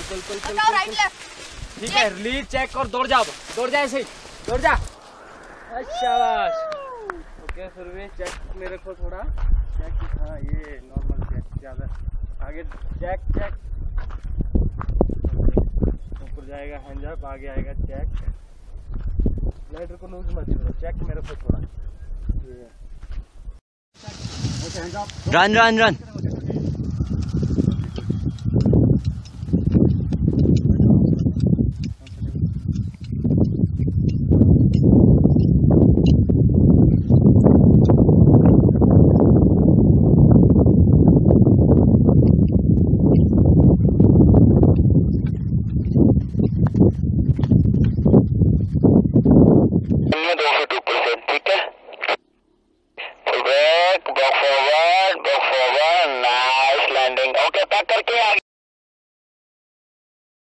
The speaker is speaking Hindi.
Right left. ठीक है, रिलीज चेक और दौड़ जा ऐसे ही दौड़ जा। शाबाश। ओके फिर भी चेक मेरे को थोड़ा चेक। हाँ ये नॉर्मल चेक, ज्यादा आगे चेक। ऊपर जाएगा हैंड अप, आगे आएगा चेक। लाइटर को लूज मत करो, चेक मेरे को थोड़ा। रन। ठीक है, फुल बैक, बैक फॉरवर्ड,